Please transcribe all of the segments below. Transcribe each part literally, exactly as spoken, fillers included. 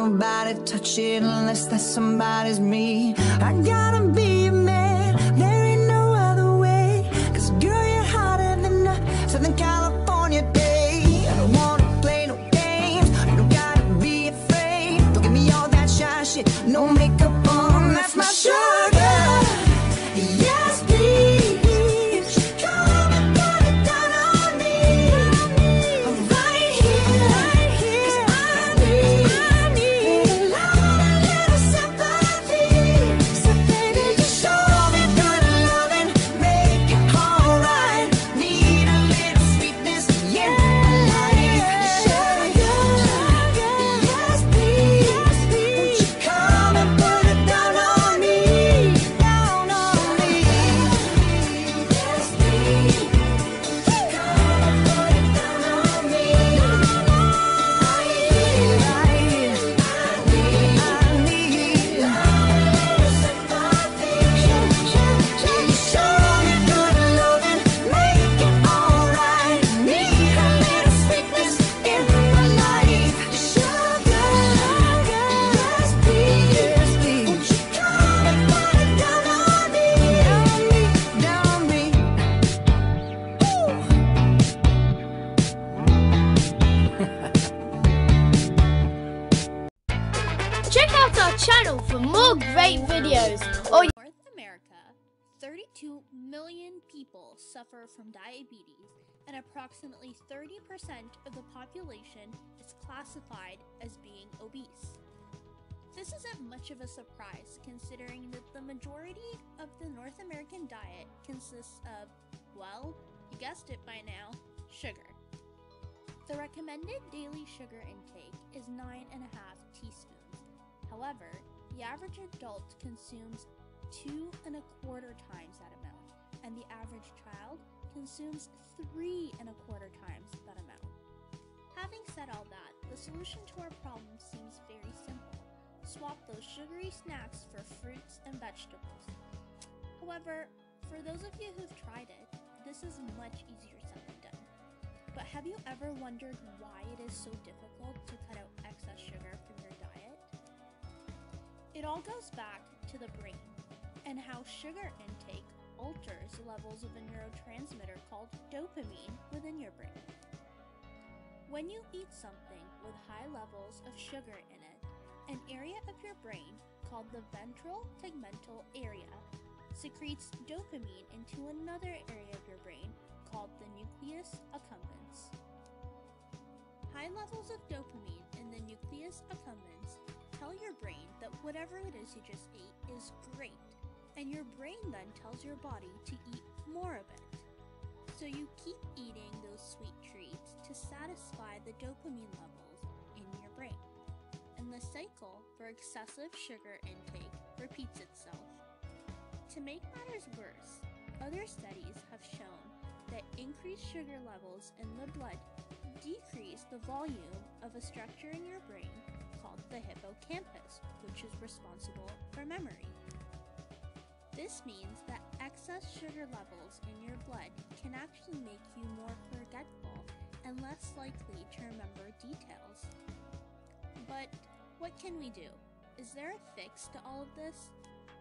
nobody touch it unless that somebody's me. I gotta be a man, there ain't no other way. Cause girl, you're hotter than a Southern California day. I don't wanna play no games, you don't gotta be afraid. Don't give me all that shy shit, no makeup on, that's my sugar. Yes, please, come and put it down on me. Right here, right here, 'cause I need, I need a lot, a little sympathy. So baby, just show me good loving, make it alright. Need a little sweetness in my life. Sugar, yes, please, won't you come and put it down on me, down on me. Yes, please, come and put it down on me. Right here, right here, I need, I need a little sympathy. You show me good loving, make it alright. Need a little sweetness in my life. Sugar, yes, please, won't you come and put it down on me, down on me, down on me. Check out our channel for more great videos. Or North America, thirty-two million people suffer from diabetes, and approximately thirty percent of the population is classified as being obese. This isn't much of a surprise considering that the majority of the North American diet consists of, well, you guessed it by now, sugar. The recommended daily sugar intake is nine and a half teaspoons. However, the average adult consumes two and a quarter times that amount, and the average child consumes three and a quarter times that amount. Having said all that, the solution to our problem seems very simple. Swap those sugary snacks for fruits and vegetables. However, for those of you who've tried it, this is much easier said than done. But have you ever wondered why it is so difficult to cut out excess sugar from your diet? It all goes back to the brain and how sugar intake alters levels of a neurotransmitter called dopamine within your brain. When you eat something with high levels of sugar in it, an area of your brain called the ventral tegmental area secretes dopamine into another area of your brain called the nucleus accumbens. High levels of dopamine in the nucleus accumbens tell your brain that whatever it is you just ate is great, and your brain then tells your body to eat more of it. So you keep eating those sweet treats to satisfy the dopamine levels in your brain. And the cycle for excessive sugar intake repeats itself. To make matters worse, other studies have shown that increased sugar levels in the blood decrease the volume of a structure in your brain called the hippocampus, which is responsible for memory. This means that excess sugar levels in your blood can actually make you more forgetful and less likely to remember details. But what can we do? Is there a fix to all of this?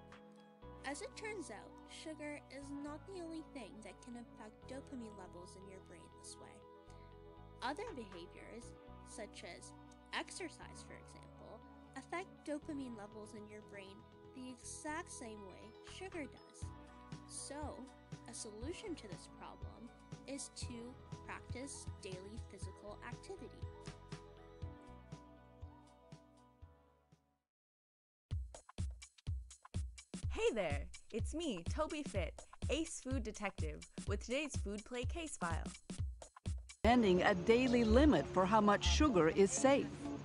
As it turns out, sugar is not the only thing that can affect dopamine levels in your brain this way. Other behaviors, such as exercise for example, affect dopamine levels in your brain the exact same way sugar does. So, a solution to this problem is to practice daily physical activity. Hey there, it's me, Toby Fit, Ace Food Detective, with today's Food Play Case File. Recommending a daily limit for how much sugar is safe.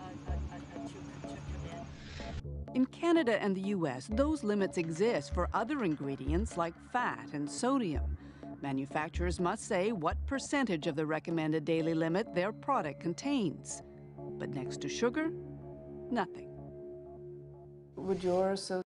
In Canada and the U S, those limits exist for other ingredients like fat and sodium. Manufacturers must say what percentage of the recommended daily limit their product contains. But next to sugar, nothing. Would your so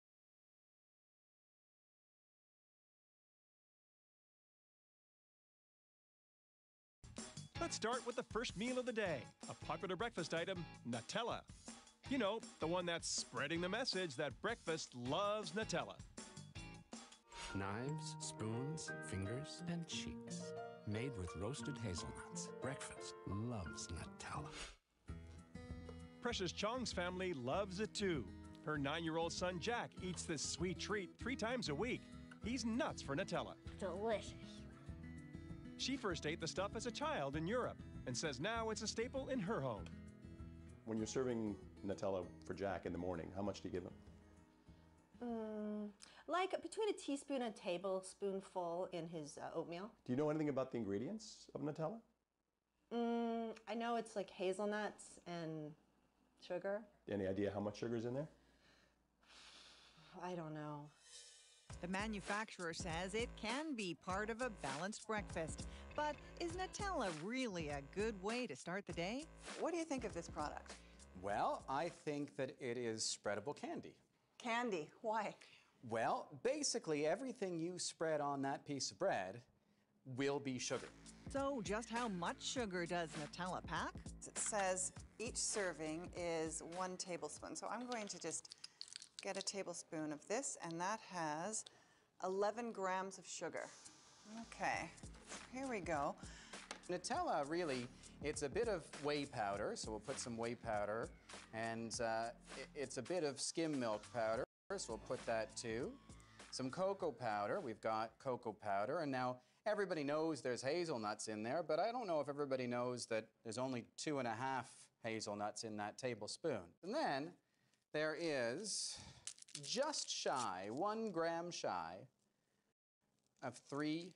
Let's start with the first meal of the day, a popular breakfast item, Nutella. You know, the one that's spreading the message that breakfast loves Nutella. Knives, spoons, fingers, and cheeks. Made with roasted hazelnuts. Breakfast loves Nutella. Precious Chong's family loves it too. Her nine-year-old son Jack eats this sweet treat three times a week. He's nuts for Nutella. Delicious. She first ate the stuff as a child in Europe and says now it's a staple in her home. When you're serving Nutella for Jack in the morning, how much do you give him? Mm, like between a teaspoon and a tablespoonful in his uh, oatmeal. Do you know anything about the ingredients of Nutella? Mm, I know it's like hazelnuts and sugar. Any idea how much sugar is in there? I don't know. The manufacturer says it can be part of a balanced breakfast. But is Nutella really a good way to start the day? What do you think of this product? Well, I think that it is spreadable candy. Candy, why? Well, basically everything you spread on that piece of bread will be sugar. So just how much sugar does Nutella pack? It says each serving is one tablespoon. So I'm going to just get a tablespoon of this, and that has eleven grams of sugar. Okay, here we go. Nutella, really, it's a bit of whey powder, so we'll put some whey powder, and uh, it's a bit of skim milk powder, so we'll put that too. Some cocoa powder, we've got cocoa powder, and now everybody knows there's hazelnuts in there, but I don't know if everybody knows that there's only two and a half hazelnuts in that tablespoon. And then there is just shy, one gram shy, of three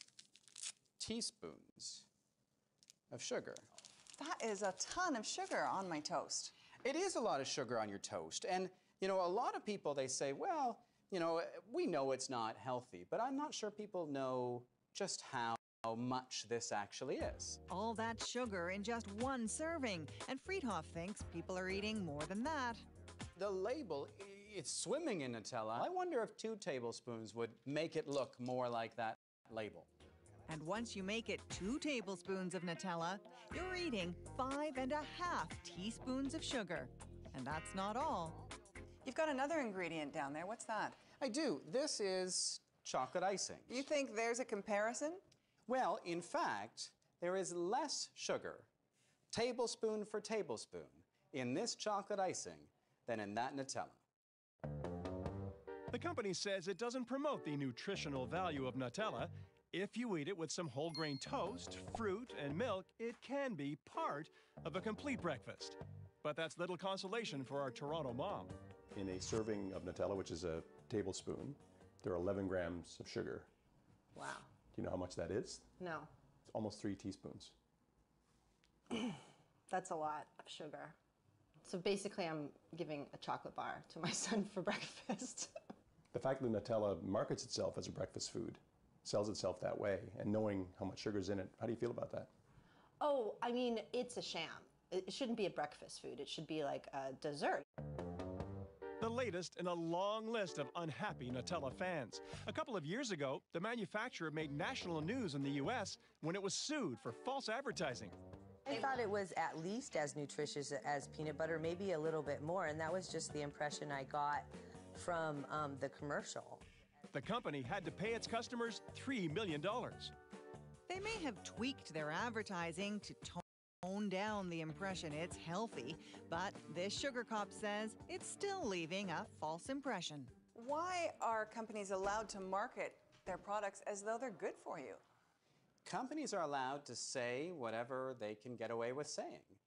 teaspoons of sugar. That is a ton of sugar on my toast. It is a lot of sugar on your toast. And, you know, a lot of people, they say, well, you know, we know it's not healthy, but I'm not sure people know just how much this actually is. All that sugar in just one serving, and Friedhoff thinks people are eating more than that. The label, it's swimming in Nutella. I wonder if two tablespoons would make it look more like that label. And once you make it two tablespoons of Nutella, you're eating five and a half teaspoons of sugar. And that's not all. You've got another ingredient down there. What's that? I do. This is chocolate icing. You think there's a comparison? Well, in fact, there is less sugar, tablespoon for tablespoon, in this chocolate icing than in that Nutella. The company says it doesn't promote the nutritional value of Nutella. If you eat it with some whole grain toast, fruit, and milk, it can be part of a complete breakfast. But that's little consolation for our Toronto mom. In a serving of Nutella, which is a tablespoon, there are eleven grams of sugar. Wow. Do you know how much that is? No. It's almost three teaspoons. That's a lot of sugar. So basically I'm giving a chocolate bar to my son for breakfast. The fact that Nutella markets itself as a breakfast food, sells itself that way, and knowing how much sugar is in it, how do you feel about that? Oh, I mean, it's a sham. It shouldn't be a breakfast food. It should be like a dessert. The latest in a long list of unhappy Nutella fans. A couple of years ago, the manufacturer made national news in the U S when it was sued for false advertising. I thought it was at least as nutritious as peanut butter, maybe a little bit more, and that was just the impression I got from um, the commercial. The company had to pay its customers three million dollars. They may have tweaked their advertising to tone down the impression it's healthy, but this sugar cop says it's still leaving a false impression. Why are companies allowed to market their products as though they're good for you? Companies are allowed to say whatever they can get away with saying.